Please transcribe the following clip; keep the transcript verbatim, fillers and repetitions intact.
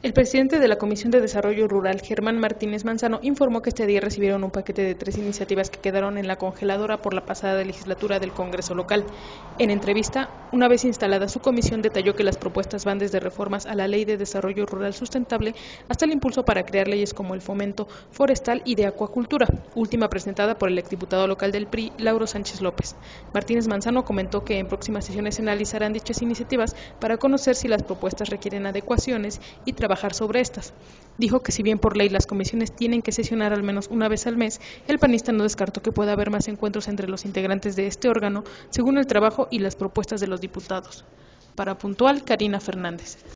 El presidente de la Comisión de Desarrollo Rural, Germán Martínez Manzano, informó que este día recibieron un paquete de tres iniciativas que quedaron en la congeladora por la pasada legislatura del Congreso local. En entrevista, una vez instalada su comisión, detalló que las propuestas van desde reformas a la Ley de Desarrollo Rural Sustentable hasta el impulso para crear leyes como el fomento forestal y de acuacultura, última presentada por el exdiputado local del P R I, Lauro Sánchez López. Martínez Manzano comentó que en próximas sesiones se analizarán dichas iniciativas para conocer si las propuestas requieren adecuaciones y trabajar sobre estas. Dijo que si bien por ley las comisiones tienen que sesionar al menos una vez al mes, el panista no descartó que pueda haber más encuentros entre los integrantes de este órgano, según el trabajo y las propuestas de los diputados. Para Puntual, Karina Fernández.